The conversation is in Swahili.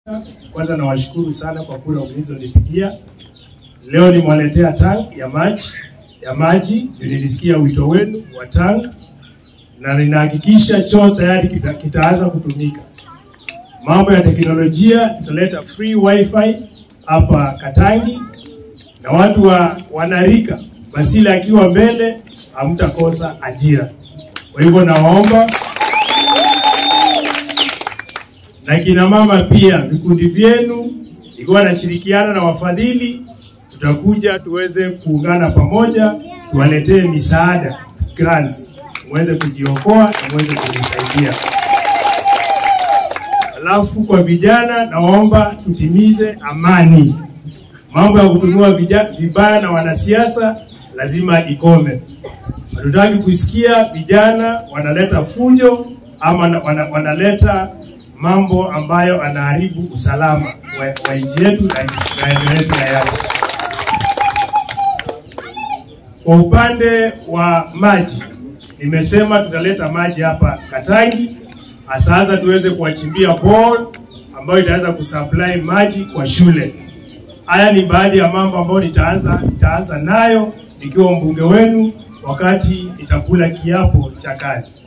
Kwanza nawashukuru sana kwa kura mlizonipigia. Leo nimewaletea tank ya maji, nilisikia wito wenu wa tank na ninahakikisha choo tayari kitaanza kutumika. Mambo ya teknolojia, tutaleta free wifi hapa Katangi na watu wanarika Basila akiwa mbele hamtakosa ajira. Kwa hivyo nawaomba, na kina mama pia vikundi vyenu ikiwa nashirikiana na wafadhili, tutakuja tuweze kuungana pamoja tuwaletee misaada, grants, muweze kujiokoa na muweze kujisaidia. Alafu kwa vijana naomba tutimize amani. Mambo ya kutumiwa vibaya na wanasiasa lazima ikome. Hatutaki kusikia vijana wanaleta fujo ama wanaleta mambo ambayo anaharibu usalama wa nchi yetu na eneo letu la Yatta. Kwa upande wa maji, nimesema tutaleta maji hapa Katangi, sasa tuweze kuwachimbia bore ambayo itaweza kusupply maji kwa shule. Haya ni baadhi ya mambo ambayo nitaanza nayo nikiwa mbunge wenu wakati nitakula kiapo cha kazi.